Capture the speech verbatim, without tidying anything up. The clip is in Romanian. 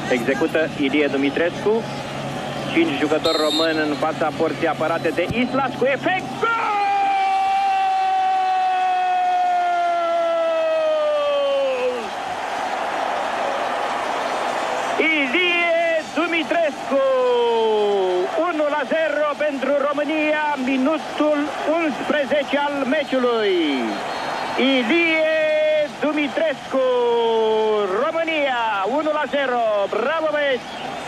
Execută Ilie Dumitrescu. cinci jucători români în fața porții apărate de Islas cu efect. Gol! Ilie Dumitrescu, unu la zero pentru România, minutul unsprezece al meciului. Ilie Dumitrescu, România, unu la zero, bravo băieți!